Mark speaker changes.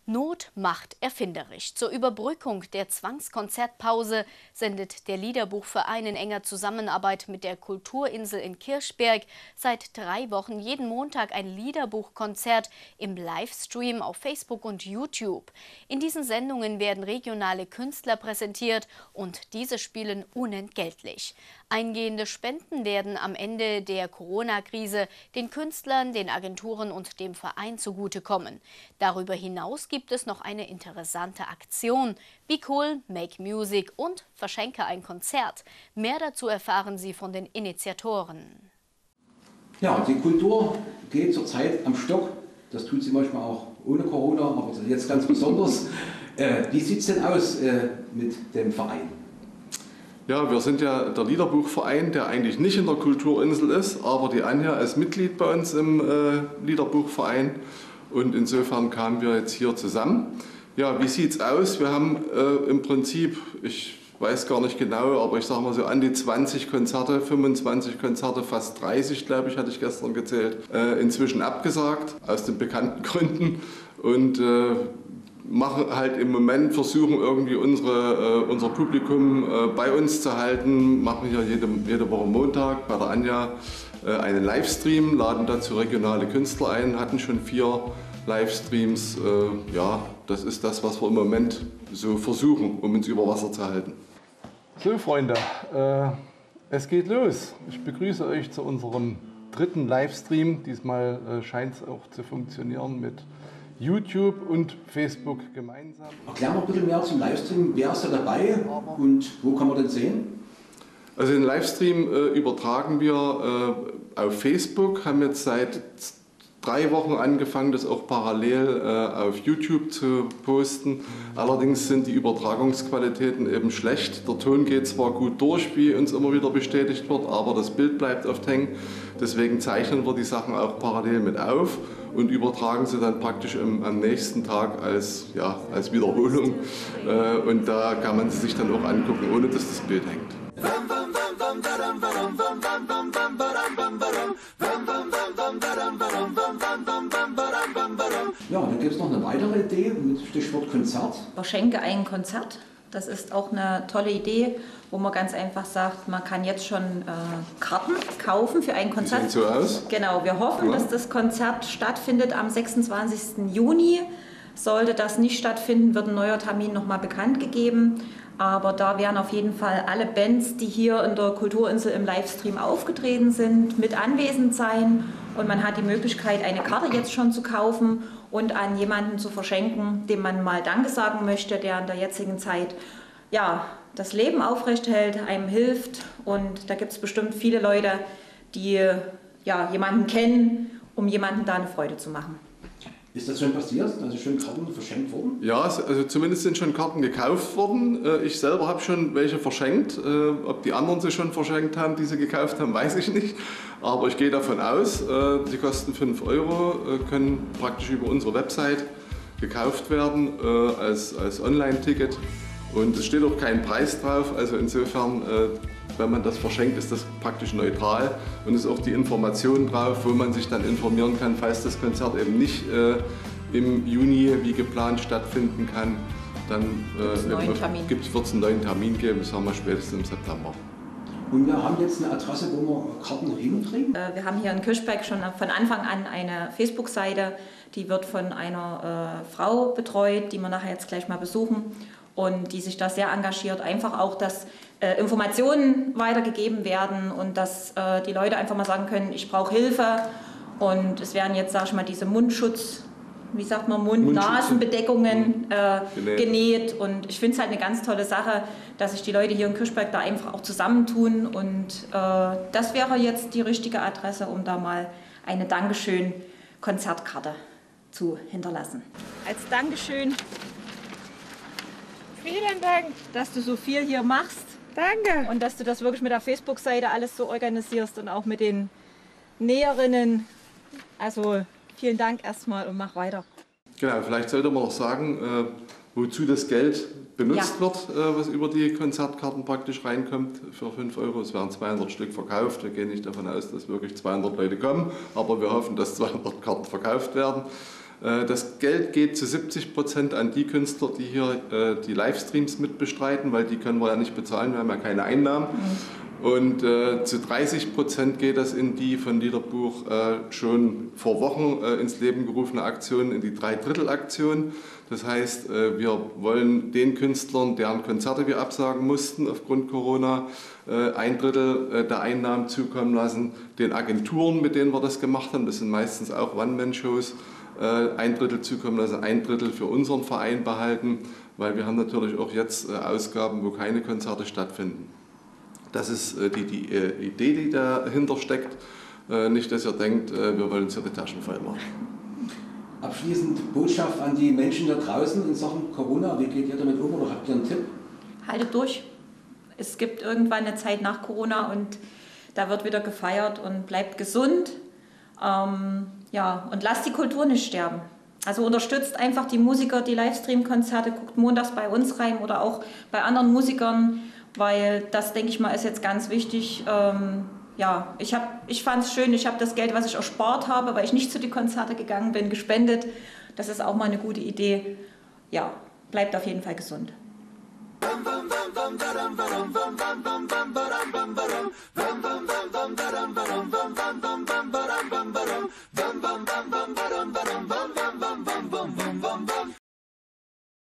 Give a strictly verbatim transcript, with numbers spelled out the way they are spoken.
Speaker 1: Not macht erfinderisch. Zur Überbrückung der Zwangskonzertpause sendet der Liederbuchverein in enger Zusammenarbeit mit der Kulturinsel in Kirchberg seit drei Wochen jeden Montag ein Liederbuchkonzert im Livestream auf Facebook und YouTube. In diesen Sendungen werden regionale Künstler präsentiert und diese spielen unentgeltlich. Eingehende Spenden werden am Ende der Corona-Krise den Künstlern, den Agenturen und dem Verein zugutekommen. Darüber hinaus gibt es noch eine interessante Aktion. Be cool, make music und verschenke ein Konzert. Mehr dazu erfahren Sie von den Initiatoren.
Speaker 2: Ja, die Kultur geht zurzeit am Stock. Das tut sie manchmal auch ohne Corona, aber jetzt ganz besonders. äh, wie sieht es denn aus äh, mit dem Verein?
Speaker 3: Ja, wir sind ja der Liederbuchverein, der eigentlich nicht in der Kulturinsel ist, aber die Anja ist Mitglied bei uns im äh, Liederbuchverein und insofern kamen wir jetzt hier zusammen. Ja, wie sieht es aus? Wir haben äh, im Prinzip, ich weiß gar nicht genau, aber ich sage mal so an die zwanzig Konzerte, fünfundzwanzig Konzerte, fast dreißig, glaube ich, hatte ich gestern gezählt, äh, inzwischen abgesagt, aus den bekannten Gründen und äh, machen halt im Moment, versuchen irgendwie unsere, äh, unser Publikum äh, bei uns zu halten, machen hier jede, jede Woche Montag bei der Anja äh, einen Livestream, laden dazu regionale Künstler ein, hatten schon vier Livestreams. Äh, ja, das ist das, was wir im Moment so versuchen, um uns über Wasser zu halten.
Speaker 4: So Freunde, äh, es geht los. Ich begrüße euch zu unserem dritten Livestream. Diesmal äh, scheint es auch zu funktionieren mit YouTube und Facebook gemeinsam.
Speaker 2: Erklär mal ein bisschen mehr zum Livestream. Wer ist da dabei und wo kann man den sehen?
Speaker 3: Also den Livestream äh, übertragen wir äh, auf Facebook, haben jetzt seit drei Wochen angefangen, das auch parallel äh, auf YouTube zu posten. Allerdings sind die Übertragungsqualitäten eben schlecht. Der Ton geht zwar gut durch, wie uns immer wieder bestätigt wird, aber das Bild bleibt oft hängen. Deswegen zeichnen wir die Sachen auch parallel mit auf und übertragen sie dann praktisch im, am nächsten Tag als, ja, als Wiederholung. Äh, und da kann man sie sich dann auch angucken, ohne dass das Bild hängt.
Speaker 2: Ja, dann gibt es noch eine weitere Idee mit Stichwort Konzert.
Speaker 5: Verschenke ein Konzert. Das ist auch eine tolle Idee, wo man ganz einfach sagt, man kann jetzt schon äh, Karten kaufen für ein Konzert.
Speaker 3: Sieht so aus.
Speaker 5: Genau, wir hoffen, ja, dass das Konzert stattfindet am sechsundzwanzigsten Juni. Sollte das nicht stattfinden, wird ein neuer Termin nochmal bekannt gegeben. Aber da werden auf jeden Fall alle Bands, die hier in der Kulturinsel im Livestream aufgetreten sind, mit anwesend sein. Und man hat die Möglichkeit, eine Karte jetzt schon zu kaufen und an jemanden zu verschenken, dem man mal Danke sagen möchte, der in der jetzigen Zeit ja, das Leben aufrechterhält, einem hilft. Und da gibt es bestimmt viele Leute, die ja, jemanden kennen, um jemandem da eine Freude zu machen.
Speaker 2: Ist das schon passiert? Also schon Karten verschenkt worden?
Speaker 3: Ja, also zumindest sind schon Karten gekauft worden. Ich selber habe schon welche verschenkt. Ob die anderen sie schon verschenkt haben, die sie gekauft haben, weiß ich nicht. Aber ich gehe davon aus, die kosten fünf Euro, können praktisch über unsere Website gekauft werden als, als Online-Ticket. Und es steht auch kein Preis drauf, also insofern, wenn man das verschenkt, ist das praktisch neutral und ist auch die Information drauf, wo man sich dann informieren kann, falls das Konzert eben nicht äh, im Juni wie geplant stattfinden kann, dann äh, wird es einen neuen Termin geben, das haben wir spätestens im September.
Speaker 2: Und wir haben jetzt eine Adresse, wo wir Karten hinkriegen?
Speaker 5: Äh, wir haben hier in Kirchberg schon von Anfang an eine Facebook-Seite, die wird von einer äh, Frau betreut, die wir nachher jetzt gleich mal besuchen. Und die sich da sehr engagiert, einfach auch, dass äh, Informationen weitergegeben werden und dass äh, die Leute einfach mal sagen können, ich brauche Hilfe. Und es werden jetzt, sag ich mal, diese Mundschutz, wie sagt man, Mund-Nasen-Bedeckungen äh, genäht. genäht. Und ich finde es halt eine ganz tolle Sache, dass sich die Leute hier in Kirchberg da einfach auch zusammentun. Und äh, das wäre jetzt die richtige Adresse, um da mal eine Dankeschön-Konzertkarte zu hinterlassen. Als Dankeschön. Vielen Dank, dass du so viel hier machst.
Speaker 6: Danke.
Speaker 5: Und dass du das wirklich mit der Facebook-Seite alles so organisierst und auch mit den Näherinnen. Also vielen Dank erstmal und mach weiter.
Speaker 3: Genau, vielleicht sollte man noch sagen, äh, wozu das Geld benutzt ja. wird, äh, was über die Konzertkarten praktisch reinkommt für fünf Euro. Es werden zweihundert Stück verkauft. Wir gehen nicht davon aus, dass wirklich zweihundert Leute kommen, aber wir hoffen, dass zweihundert Karten verkauft werden. Das Geld geht zu siebzig Prozent an die Künstler, die hier die Livestreams mitbestreiten, weil die können wir ja nicht bezahlen, wir haben ja keine Einnahmen. Und äh, zu dreißig Prozent geht das in die von Liederbuch äh, schon vor Wochen äh, ins Leben gerufene Aktion, in die Dreidrittel-Aktion. Das heißt, äh, wir wollen den Künstlern, deren Konzerte wir absagen mussten aufgrund Corona, äh, ein Drittel äh, der Einnahmen zukommen lassen. Den Agenturen, mit denen wir das gemacht haben, das sind meistens auch One-Man-Shows, äh, ein Drittel zukommen lassen, ein Drittel für unseren Verein behalten, weil wir haben natürlich auch jetzt äh, Ausgaben, wo keine Konzerte stattfinden. Das ist äh, die, die äh, Idee, die dahinter steckt. Äh, nicht, dass ihr denkt, äh, wir wollen uns hier die Taschen voll machen.
Speaker 2: Abschließend Botschaft an die Menschen da draußen in Sachen Corona. Wie geht ihr damit um oder habt ihr einen Tipp?
Speaker 5: Haltet durch. Es gibt irgendwann eine Zeit nach Corona und da wird wieder gefeiert und bleibt gesund. Ähm, ja, und lasst die Kultur nicht sterben. Also unterstützt einfach die Musiker, die Livestream-Konzerte, guckt montags bei uns rein oder auch bei anderen Musikern, weil das, denke ich mal, ist jetzt ganz wichtig. Ähm, ja, ich, ich fand es schön, ich habe das Geld, was ich erspart habe, weil ich nicht zu den Konzerten gegangen bin, gespendet. Das ist auch mal eine gute Idee. Ja, bleibt auf jeden Fall gesund.
Speaker 6: Bum, bum, bum,